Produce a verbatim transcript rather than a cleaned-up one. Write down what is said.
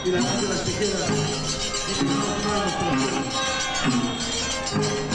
y la noche las tijeras. Y que no, no, no, no, no.